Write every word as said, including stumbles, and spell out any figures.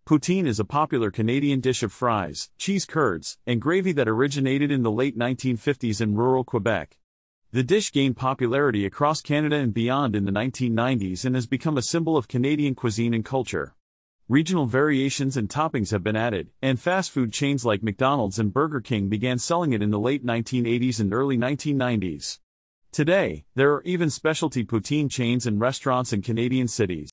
Poutine is a popular Canadian dish of fries, cheese curds, and gravy that originated in the late nineteen fifties in rural Quebec. The dish gained popularity across Canada and beyond in the nineteen nineties and has become a symbol of Canadian cuisine and culture. Regional variations and toppings have been added, and fast food chains like McDonald's and Burger King began selling it in the late nineteen eighties and early nineteen nineties. Today, there are even specialty poutine chains and restaurants in Canadian cities.